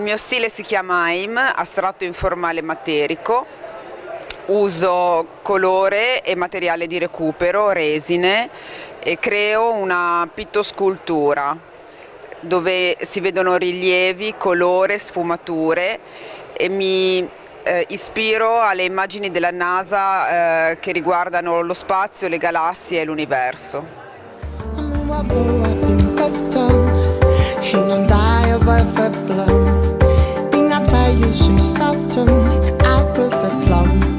mio stile si chiama AIM, astratto informale materico. Uso colore e materiale di recupero, resine, e creo una pittoscultura dove si vedono rilievi, colore, sfumature, e mi ispiro alle immagini della NASA che riguardano lo spazio, le galassie e l'universo. Hinanden dig og by, jeg synes aften er gået for plom.